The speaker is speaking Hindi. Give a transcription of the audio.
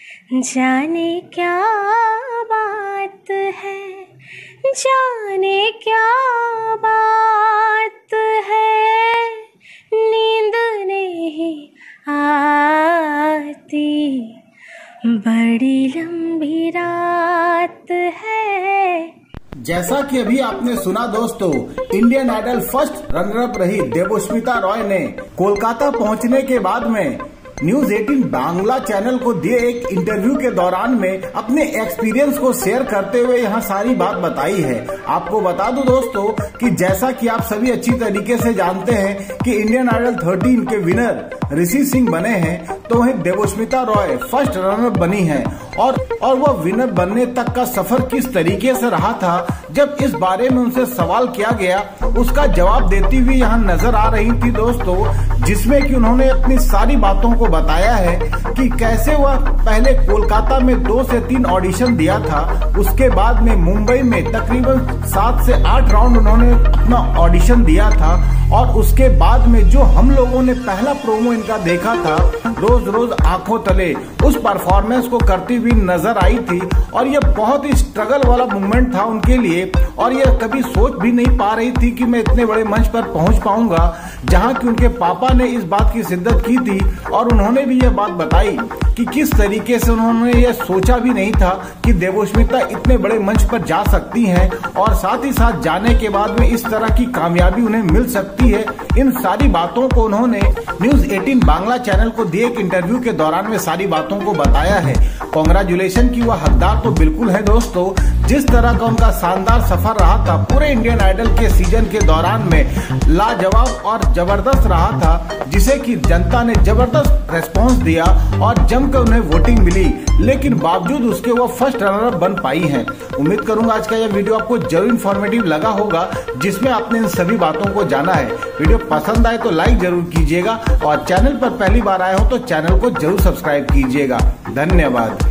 जाने क्या बात है, जाने क्या बात है, नींद नहीं आती, बड़ी लंबी रात है। जैसा कि अभी आपने सुना दोस्तों, Indian Idol first runner up रही देवस्मिता रॉय ने कोलकाता पहुंचने के बाद में न्यूज 18 बांग्ला चैनल को दिए एक इंटरव्यू के दौरान में अपने एक्सपीरियंस को शेयर करते हुए यहाँ सारी बात बताई है। आपको बता दूं दोस्तों कि जैसा कि आप सभी अच्छी तरीके से जानते हैं कि इंडियन आइडल 13 के विनर ऋषि सिंह बने हैं, तो वहीं देवस्मिता रॉय फर्स्ट रनर बनी है और वह विनर बनने तक का सफर किस तरीके से रहा था, जब इस बारे में उनसे सवाल किया गया, उसका जवाब देती हुई यहाँ नजर आ रही थी दोस्तों, जिसमें कि उन्होंने अपनी सारी बातों को बताया है कि कैसे वह पहले कोलकाता में 2 से 3 ऑडिशन दिया था, उसके बाद में मुंबई में तकरीबन 7 से 8 राउंड उन्होंने अपना ऑडिशन दिया था, और उसके बाद में जो हम लोगों ने पहला प्रोमो इनका देखा था, रोज रोज आंखों तले, उस परफॉर्मेंस को करती हुई नजर आई थी। और ये बहुत ही स्ट्रगल वाला मूवमेंट था उनके लिए, और ये कभी सोच भी नहीं पा रही थी कि मैं इतने बड़े मंच पर पहुंच पाऊंगा, जहां कि उनके पापा ने इस बात की शिद्दत की थी और उन्होंने भी यह बात बताई कि किस तरीके से उन्होंने ये सोचा भी नहीं था कि देवस्मिता इतने बड़े मंच पर जा सकती हैं, और साथ ही साथ जाने के बाद में इस तरह की कामयाबी उन्हें मिल सकती है। इन सारी बातों को उन्होंने न्यूज 18 बांग्ला चैनल को दिए एक इंटरव्यू के दौरान में सारी बातों को बताया है। कांग्रेचुलेशन की वह हकदार तो बिल्कुल है दोस्तों। जिस तरह का उनका शानदार सफर रहा था पूरे इंडियन आइडल के सीजन के दौरान में, लाजवाब और जबरदस्त रहा था, जिसे कि जनता ने जबरदस्त रेस्पॉन्स दिया और जमकर उन्हें वोटिंग मिली, लेकिन बावजूद उसके वो फर्स्ट रनर अप बन पाई हैं। उम्मीद करूंगा आज का यह वीडियो आपको जरूर इन्फॉर्मेटिव लगा होगा, जिसमें आपने इन सभी बातों को जाना है। वीडियो पसंद आए तो लाइक जरूर कीजिएगा, और चैनल पर पहली बार आए हो तो चैनल को जरूर सब्सक्राइब कीजिएगा। धन्यवाद।